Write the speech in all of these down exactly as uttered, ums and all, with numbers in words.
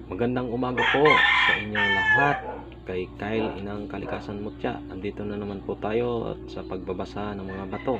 Magandang umaga po sa inyong lahat. Kay Kyle Inang Kalikasan Mutya. Andito na naman po tayo at sa pagbabasa ng mga bato.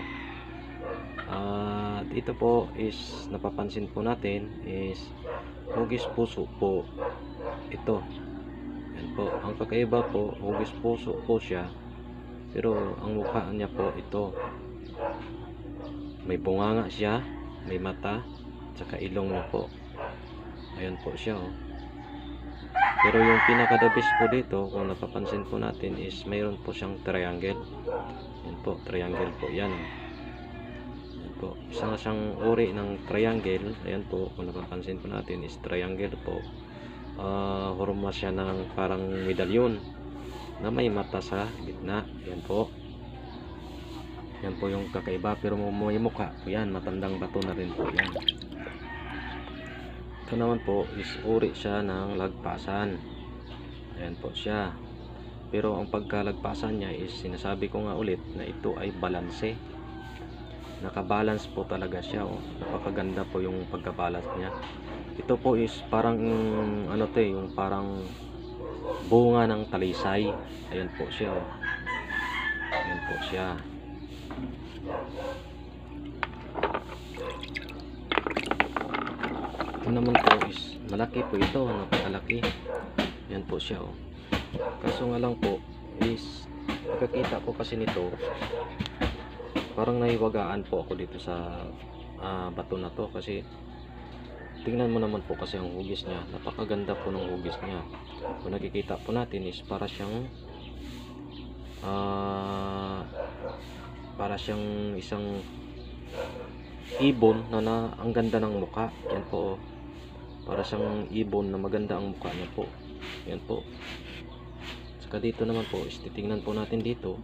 At ito po is napapansin po natin is hugis puso po ito. Yan po. Ang kakaiba po, hugis puso po siya. Pero ang mukha niya po ito. May bunganga siya, may mata, tsaka ilong niya po. Ayan po siya oh. Pero yung pinaka-the-best po dito, kung napapansin po natin, is mayroon po siyang triangle. Yan po, triangle po yan. Yan po, isa nga siyang uri ng triangle. Ayan po, kung napapansin po natin, is triangle po. Uh, horma siya ng parang medalyon na may mata sa gitna. Yan po. Yan po yung kakaiba, pero may mukha po yan. Matandang bato na rin po yan. Ito naman po is uri siya ng lagpasan. Ayan po siya. Pero ang pagkalagpasan niya is sinasabi ko nga ulit na ito ay balanse. Nakabalance po talaga siya oh. Napakaganda po yung pagkabalance niya. Ito po is parang ano to eh, yung parang bunga ng talisay. Ayan po siya oh. Ayan po siya. Ito naman po is malaki po ito, napakalaki. Yan po siya oh. Kaso nga lang po is pagkakita ko kasi nito, parang nahiwagaan po ako dito sa uh, bato na to. Kasi tingnan mo naman po kasi ang hugis niya, napakaganda po ng hugis niya. Kung nakikita po natin is para siyang uh, para siyang isang ibon na, na ang ganda ng mukha. Yan po oh. Para siyang ibon na maganda ang mukha niya po. Yan po. Saka dito naman po is titingnan po natin dito.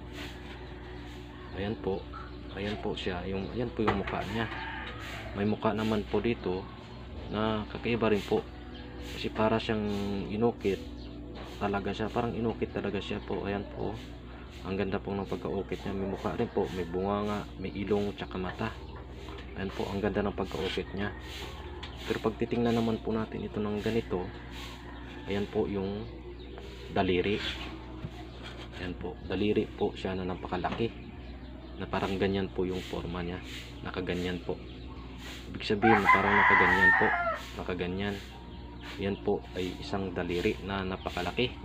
Ayan po. Ayan po siya. Yung, ayan po yung mukha niya. May mukha naman po dito na kakaiba rin po. Kasi para siyang inukit talaga siya. Parang inukit talaga siya po. Ayan po. Ang ganda po ng pagkaukit niya. May mukha rin po. May bunganga, may ilong, tsaka mata. Ayan po. Ang ganda ng pagkaukit niya. Pero pag titingnan naman po natin ito ng ganito, ayan po yung daliri. Ayan po, daliri po siya na napakalaki. Na parang ganyan po yung forma niya. Nakaganyan po. Ibig sabihin na parang nakaganyan po. Nakaganyan. Yan po ay isang daliri na napakalaki.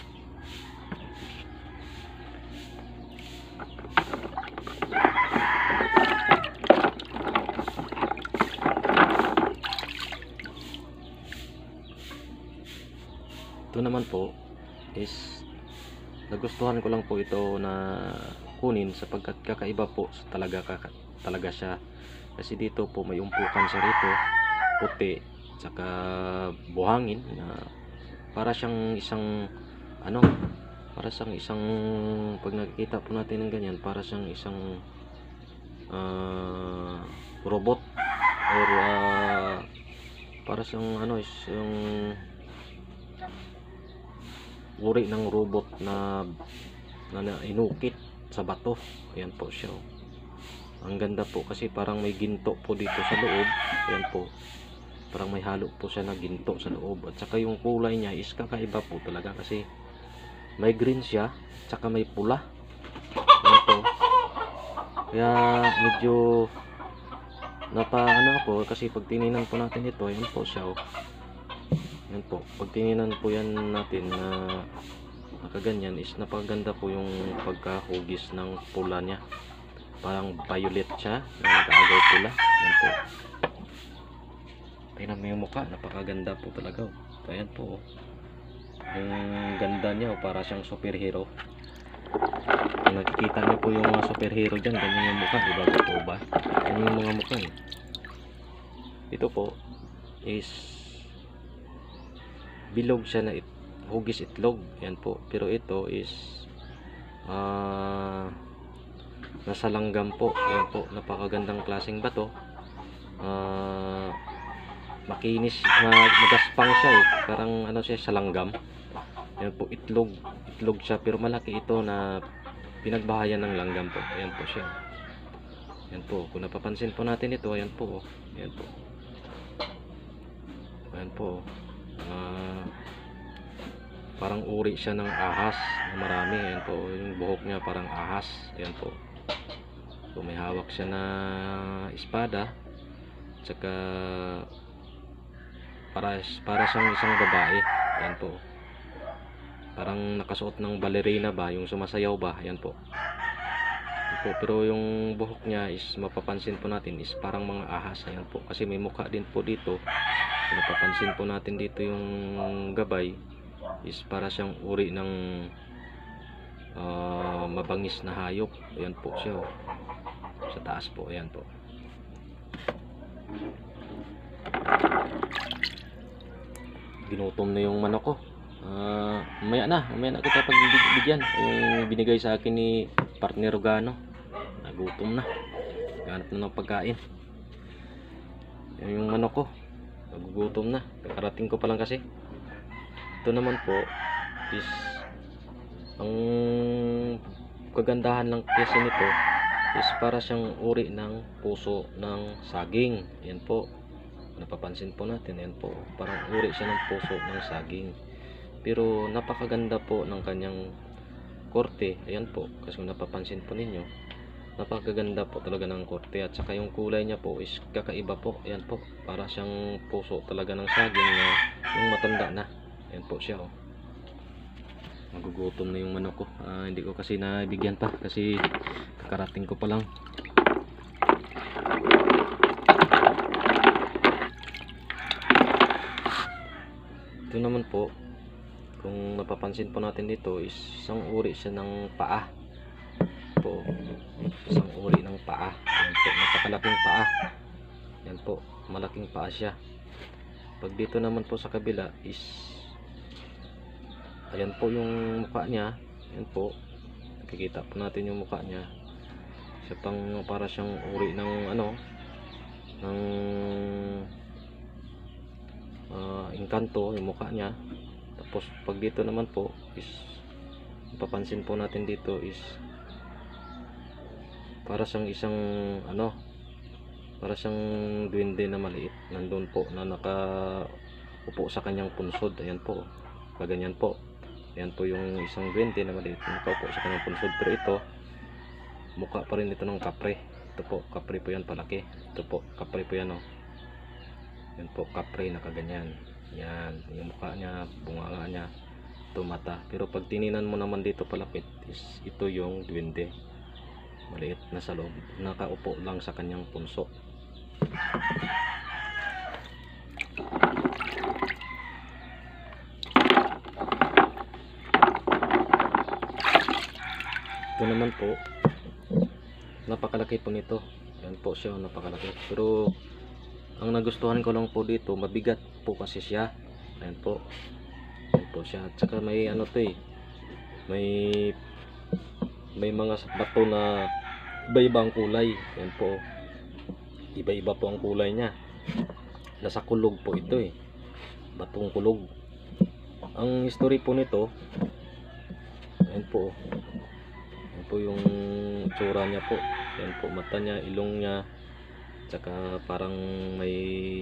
Ito naman po is nagustuhan ko lang po ito na kunin sapagkat kakaiba po talaga kaka, talaga siya. Kasi dito po may umpukan siya rito, puti, saka buhangin na para siyang isang ano, para siyang isang pag nakikita po natin ng ganyan, para siyang isang uh, robot or uh, para siyang ano is yung uri ng robot na, na, na inukit sa bato. Ayan po siya oh. Ang ganda po kasi parang may ginto po dito sa loob. Ayan po, parang may halo po siya na ginto sa loob. At saka yung kulay niya is kakaiba po talaga kasi may green siya, tsaka may pula. Ayan po. Kaya medyo napaano ako kasi pag tininan po natin ito, ayan po siya oh. Yan po, pag tininan po yan natin na nakaganyan is napaganda po yung pagkahugis ng pula niya. Parang violet siya, nag-aagaw pula. Yan po. Tingnan mo yung mukha, napakaganda po talaga. Ayan po. Yung ganda niya, para siyang superhero. Kung nakikita niyo po yung mga superhero dyan, ganyan yung mukha, diba po ba? Yan yung mga mukha eh. Ito po is bilog siya na it, hugis itlog. Yan po. Pero ito is uh, nasa langgam po. Yan po. Napakagandang klaseng bato. Uh, makinis, magaspang siya eh. Parang ano siya sa langgam. Yan po. Itlog. Itlog siya. Pero malaki ito na pinagbahayan ng langgam po. Yan po siya. Yan po. Kung napapansin po natin ito, ayan po. Ayan po. Ayan po. Ah, parang uri siya ng ahas na marami. Ayan po, yung buhok niya parang ahas. Ayan po. So may hawak siya na espada, tsaka para para siyang isang babae. Ayan po, parang nakasuot ng ballerina ba, yung sumasayaw ba. Ayan po. Ayan po. Pero yung buhok niya is mapapansin po natin is parang mga ahas. Ayan po, kasi may mukha din po dito. So, napapansin po natin dito yung gabay is para siyang uri ng uh, mabangis na hayop. Ayan po siya, oh. Sa taas po. Ayan po. Ginutom na yung manok ko. Uh, umaya na, umaya na kita pagbibigyan. Yung binigay sa akin ni partner Rogano. Nagutom na. Ganap na ng pagkain. Yung manok ko, nagugutom na. Kakarating ko pa lang kasi. Ito naman po is ang kagandahan ng kasi nito is para siyang uri ng puso ng saging. Yan po, napapansin po natin. Yan po, parang uri siya ng puso ng saging. Pero napakaganda po ng kanyang korte. Ayan po, kasi kung napapansin po ninyo, napakaganda po talaga ng korte. At saka yung kulay niya po is kakaiba po. Ayan po, para siyang puso talaga ng saging na yung matanda na. Ayan po siya, oh. Magugutom na yung manok ko. Ah, hindi ko kasi nabigyan pa kasi kakarating ko pa lang. Ito naman po, kung napapansin po natin dito is isang uri siya ng paa po. Isang uri ng paa. Ayan po, napakalaking paa. Ayan po, malaking paa siya. Pag dito naman po sa kabila is ayan po yung mukha niya. Ayan po, nakikita po natin yung mukha niya. Siya pang para siyang uri ng ano, ng uh, engkanto yung mukha niya. Tapos pag dito naman po is papansin po natin dito is para siyang isang ano, para siyang duwende na maliit. Nandun po na nakaupo sa kanyang punsod. Ayan po, kaganyan po. Ayan po yung isang duwende na maliit na nakaupo sa kanyang punsod. Pero ito, mukha pa rin ito ng kapre. Ito po, kapre po yan, palaki. Ito po, kapre po yan, oh. Yan po, kapre na kaganyan. Yan, yung mukha niya, bunganga niya, ito mata. Pero pag tininan mo naman dito palapit is ito yung duwende maliit na sa loob, nakaupo lang sa kanyang punso. Ito naman po, napakalaki po nito. Yan po siya, napakalaki. Pero ang nagustuhan ko lang po dito, mabigat po kasi siya. Ayan po, ayan po siya. At saka may ano to eh, may may mga bato na iba-ibang kulay. Ayan po, iba-iba po ang kulay niya. Nasa kulog po ito eh, batong kulog. Ang history po nito, ayan po, ayan po yung tsura niya po. Ayan po, mata niya, ilong niya, tsaka parang may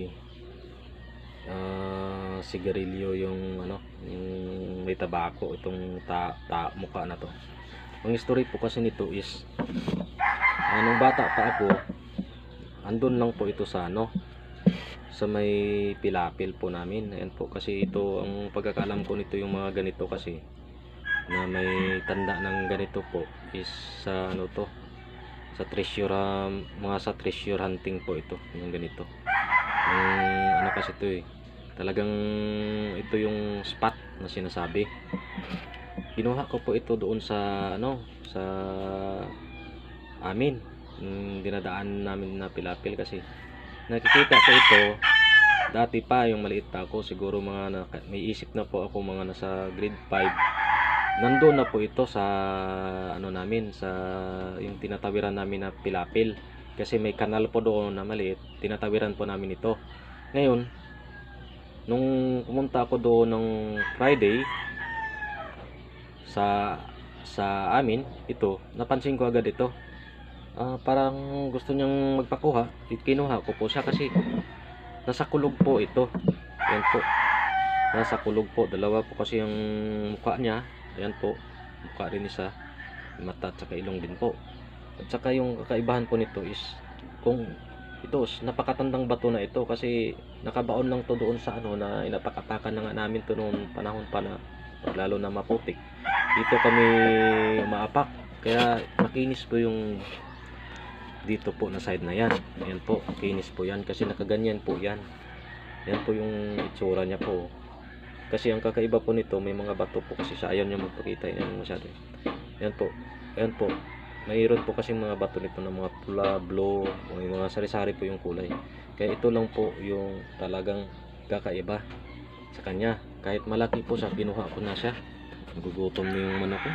uh, sigarilyo yung ano, yung may tabako itong ta, ta mukha na to. Ang history po kasi nito is anong bata pa ako, andun lang po ito sa ano, sa may pilapil po namin. Ayan po, kasi ito ang pagkakalam ko nito, yung mga ganito kasi na may tanda ng ganito po is sa ano to, sa treasure, um, mga sa treasure hunting po ito, yung ganito. Yung ano kasi ito eh, talagang ito yung spot na sinasabi. Kinuha ko po ito doon sa ano, sa amin, yung dinadaan namin na pilapil. Kasi nakikita ko ito dati pa, yung maliit pa ako, siguro mga may isip na po ako, mga nasa grade five. Nandoon na po ito sa ano namin, sa yung tinatawiran namin na pilapil. Kasi may kanal po doon na maliit, tinatawiran po namin ito. Ngayon, nung pumunta ako doon ng Friday sa sa amin, ito, napansin ko agad ito. Uh, parang gusto niyang magpakuha. Kinuha ko po siya kasi nasa kulog po ito. Yan po. nasa kulog po. Dalawa po kasi yung mukha niya. Ayan po, mukha rin isa, mata at saka ilong din po. At saka yung kakaibahan po nito is kung ito, napakatandang bato na ito kasi nakabaon lang to doon sa ano na inatakatakan na nga namin to noong panahon pa na lalo na maputik. Dito kami maapak, kaya makinis po yung dito po na side na yan. Ayan po, kinis po yan kasi nakaganyan po yan. Yan po yung itsura niya po. Kasi ang kakaiba po nito, may mga bato po kasi sa ayaw niya magpakita yan masyado. Yan po, ayan po. Mayroon po kasi mga bato nito na mga pula, blue, may mga sari-sari po yung kulay. Kaya ito lang po yung talagang kakaiba sa kanya. Kahit malaki po siya, binuha ko na siya. Nagugutom na yung manok ko.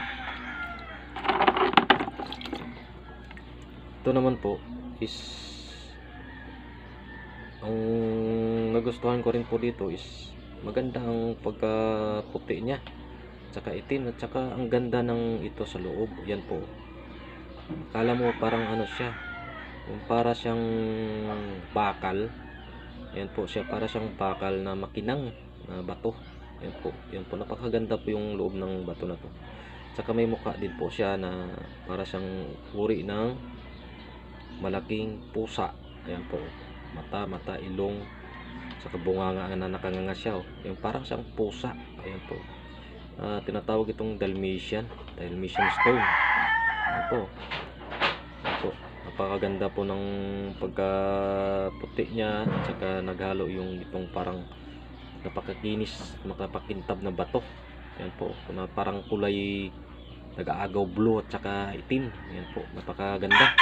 Ito naman po is ang nagustuhan ko rin po dito is maganda ang pagkaputi niya, tsaka itim, at saka ang ganda ng ito sa loob. Yan po, kala mo parang ano siya, para siyang bakal. Yan po siya, para siyang bakal na makinang na bato. Yan po, yan po, napakaganda po yung loob ng bato na to. Tsaka may mukha din po siya na para siyang uri ng malaking pusa. Ayan po, mata, mata, ilong, saka bunganga na nakanganga siya, oh. Yung parang siyang pusa. Ayan po, uh, tinatawag itong Dalmatian Dalmatian stone. Ayan po, ayan po, napakaganda po ng pagkaputi niya, saka naghalo yung itong parang napakakinis, makapakintab na bato. Ayan po, na parang kulay nag-aagaw blue at saka itim. Ayan po, napakaganda.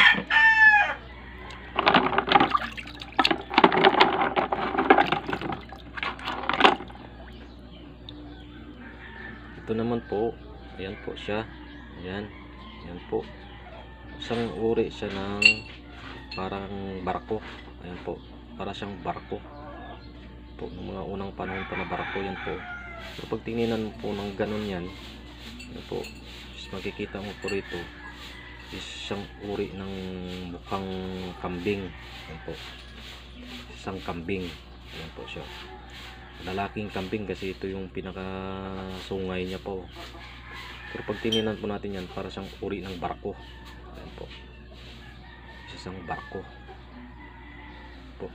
Ito naman po, ayan po siya. Ayan, ayan po, isang uri siya ng parang barko. Ayan po, para siyang barko po, ng mga unang panahon pa na barko. Yan po, pero pag tininan po ng ganun yan, yan po, is makikita mo po rito is isang uri ng mukhang kambing. Yan po, isang kambing. Ayan po siya, lalaking kambing kasi ito yung pinaka sungay niya po. Pero pag tininan po natin yan, para siyang uri ng barko. Ayan po, isang barko po.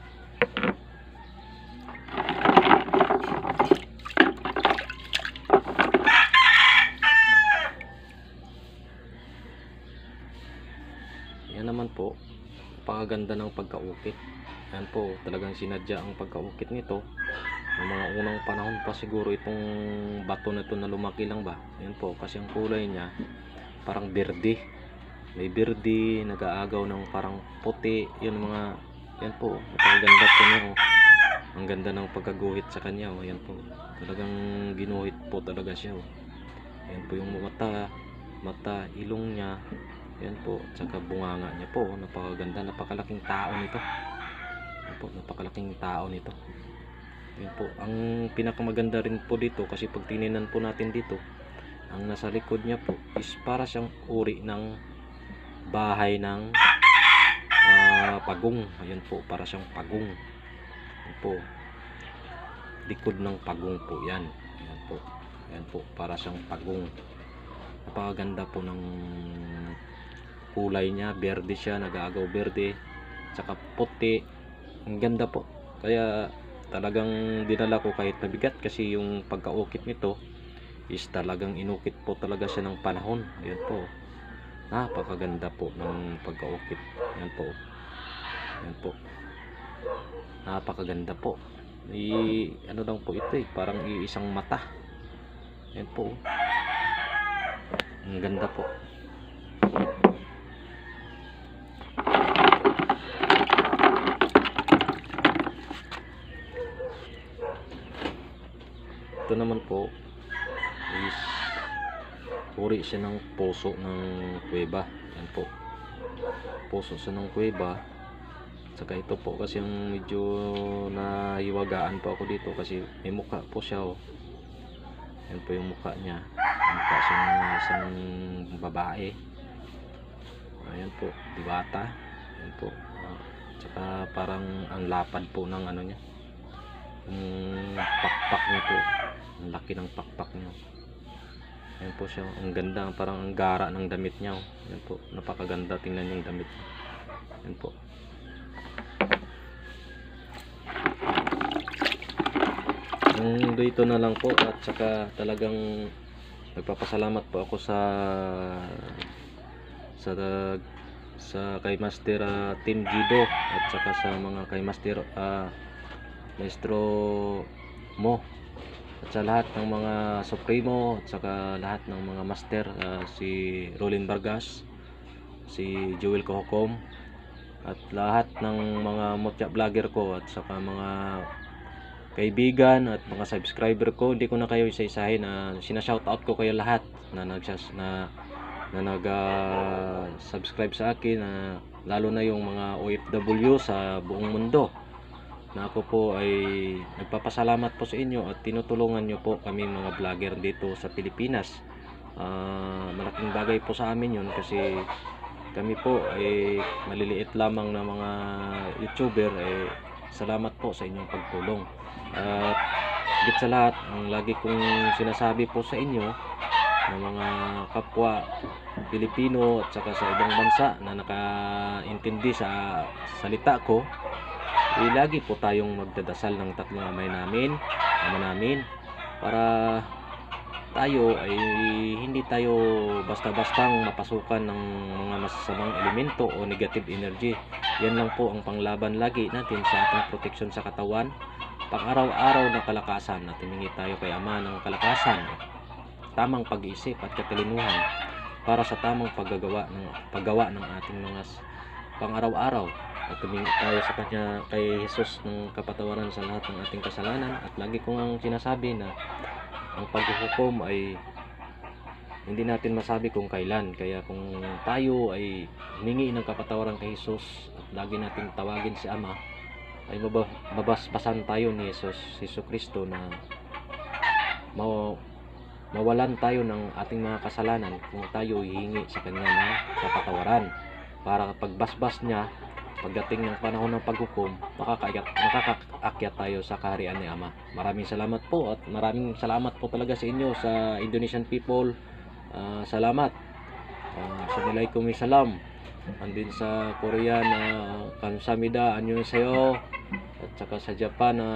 Yan naman po, napakaganda ng pagkaukit. Yan po, talagang sinadya ang pagkaukit nito. Ng mga unang panahon pa siguro itong bato na ito na lumaki lang ba. Yan po, kasi ang kulay niya parang berde. May berde, nag-aagaw ng parang puti. Yan mga, yan po, napakaganda po niya, oh. Ang ganda ng pagkaguhit sa kanya, oh. Yan po, talagang ginuhit po talaga siya, oh. Yan po yung mata, mata, ilong niya. Yan po, tsaka bunganga niya po, napakaganda. Napakalaking tao nito. Yan po, napakalaking tao nito. Yan po, ang pinakamaganda rin po dito kasi pag tininan po natin dito, ang nasa likod niya po is para siyang uri ng bahay ng uh, pagong. Ayan po, para siyang pagong. Yan po, likod ng pagong po yan. Ayan po, ayan po, para siyang pagong. Napakaganda po ng kulay niya, berde siya, nag-aagaw berde, tsaka puti. Ang ganda po, kaya talagang dinala ko kahit mabigat kasi yung pagkaukit nito is talagang inukit po talaga siya ng panahon. Ayan po, napakaganda po ng pagkaukit. Ayan po, ayan po, napakaganda po. I, ano lang po ito, eh, parang iisang mata. Ayan po, ang ganda po. Ito naman po is uri siya ng puso ng kuweba. Yan po, puso siya ng kuweba. Saka ito po kasi yung medyo nahiwagaan po ako dito kasi may mukha po siya, oh. Yan po yung mukha niya, mukha siya ng isang babae. Ayan po, diwata. Yan po, uh, saka parang ang lapad po ng ano niya, Yung pakpak niya po, ang laki ng pakpak niya. Ayan po siya, ang ganda, parang ang gara ng damit niya. Ayan po, napakaganda tingnan yung damit. Ayan po. Yung dito na lang po, at saka talagang nagpapasalamat po ako sa sa sa kay Master uh, Team Gido, at saka sa mga kay Master uh, Maestro Mo, at sa lahat ng mga Supremo, at saka lahat ng mga Master, uh, si Rolin Vargas, si Joel Kohokom, at lahat ng mga mutya vlogger ko, at saka mga kaibigan at mga subscriber ko. Hindi ko na kayo isa-isahin, na uh, sinashoutout ko kayo lahat na nagsas na na nag uh, subscribe sa akin, uh, lalo na yung mga O F W sa buong mundo, na ako po ay nagpapasalamat po sa inyo at tinutulungan nyo po kami mga vlogger dito sa Pilipinas. Uh, malaking bagay po sa amin yun, kasi kami po ay maliliit lamang na mga YouTuber. Eh, salamat po sa inyong pagtulong. At higit sa lahat, ang lagi kong sinasabi po sa inyo ng mga kapwa Pilipino at saka sa ibang bansa na nakaintindi sa salita ko, eh, lagi po tayong magdadasal ng tatlong amay namin, ama namin, para tayo ay hindi tayo basta-bastang mapasukan ng mga masasamang elemento o negative energy. Yan lang po ang panglaban lagi natin sa ating proteksyon sa katawan, pang-araw-araw na kalakasan, at humingi tayo kay Ama ng kalakasan, tamang pag-iisip at katalinuhan para sa tamang paggagawa ng paggawa ng ating mga pang-araw-araw, at humingi tayo sa Kanya, kay Jesus, ng kapatawaran sa lahat ng ating kasalanan. At lagi ko ngang sinasabi na ang paghuhukom ay hindi natin masabi kung kailan, kaya kung tayo ay humingi ng kapatawaran kay Jesus at lagi natin tawagin si Ama, ay mabasbasan tayo ni Jesus, Jesu Kristo, na ma mawalan tayo ng ating mga kasalanan kung tayo hihingi sa Kanya ng kapatawaran, para pagbasbas niya pagdating ng panahon ng paghukom, makakaakyat, makakaakyat tayo sa kaharian ni Ama. Maraming salamat po, at maraming salamat po talaga sa inyo, sa Indonesian people. Uh, salamat. Uh, sa nilay kumi salam. Andin sa Korea na uh, kamsamida, annyeonghaseyo. At saka sa Japan na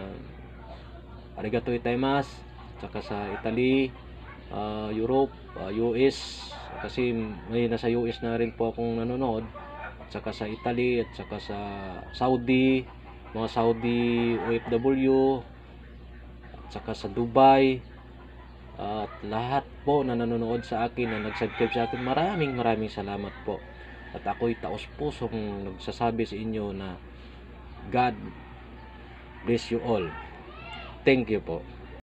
uh, arigatou gozaimasu. At saka sa Italy, uh, Europe, uh, U S, kasi may nasa U S na rin po akong nanonood. At saka sa Italy, at saka sa Saudi, mga Saudi O F W, at saka sa Dubai, at lahat po na nanonood sa akin, na nag-subscribe sa akin, maraming maraming salamat po. At ako'y taos pusong nagsasabi sa inyo na God bless you all. Thank you po.